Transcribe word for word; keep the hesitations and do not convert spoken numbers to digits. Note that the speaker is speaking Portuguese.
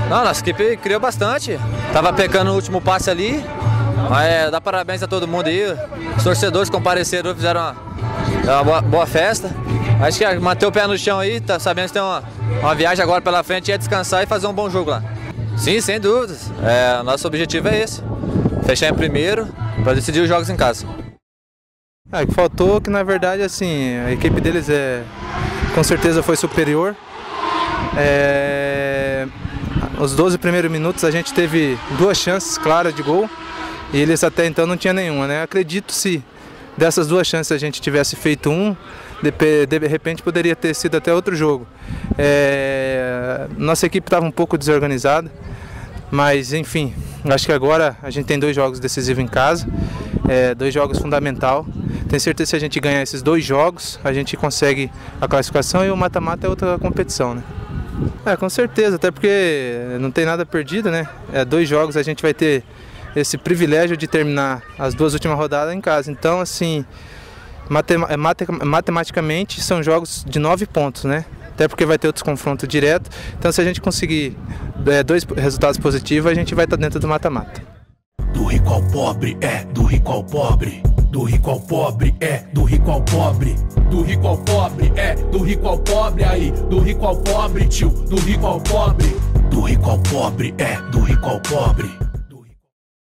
Não, nossa equipe criou bastante. Tava pecando no último passe ali. Mas é, dá parabéns a todo mundo aí. Os torcedores compareceram, fizeram uma, uma boa, boa festa. Acho que manter o pé no chão aí, tá sabendo que tem uma, uma viagem agora pela frente, é descansar e fazer um bom jogo lá. Sim, sem dúvidas. É, nosso objetivo é esse. Fechar em primeiro para decidir os jogos em casa. Ah, o que faltou que na verdade assim, a equipe deles é, com certeza foi superior. É, os doze primeiros minutos a gente teve duas chances claras de gol e eles até então não tinham nenhuma, né? Acredito se dessas duas chances a gente tivesse feito um, de, de repente poderia ter sido até outro jogo. É, nossa equipe estava um pouco desorganizada, mas enfim, acho que agora a gente tem dois jogos decisivos em casa, é, dois jogos fundamental. Tenho certeza que se a gente ganhar esses dois jogos, a gente consegue a classificação e o mata-mata é outra competição, né? É, com certeza, até porque não tem nada perdido, né? É, dois jogos a gente vai ter esse privilégio de terminar as duas últimas rodadas em casa. Então, assim, matem matematicamente são jogos de nove pontos, né? Até porque vai ter outros confrontos diretos. Então, se a gente conseguir é, dois resultados positivos, a gente vai estar dentro do mata-mata. Do rico ao pobre, é, do rico ao pobre. Do rico ao pobre, é, do rico ao pobre. Do rico ao pobre, é, do rico ao pobre. Aí, do rico ao pobre, tio, do rico ao pobre. Do rico ao pobre, é, do rico ao pobre.